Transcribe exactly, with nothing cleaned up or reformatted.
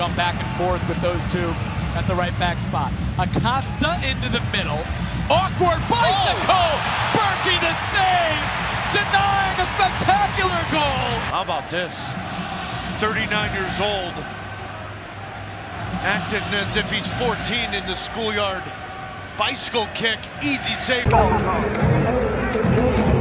gone back and forth with those two at the right back spot. Acosta into the middle. Awkward bicycle! Oh. Berkey to save! Denying a spectacular goal! How about this? thirty-nine years old. Acting as if he's fourteen in the schoolyard. Bicycle kick, easy save.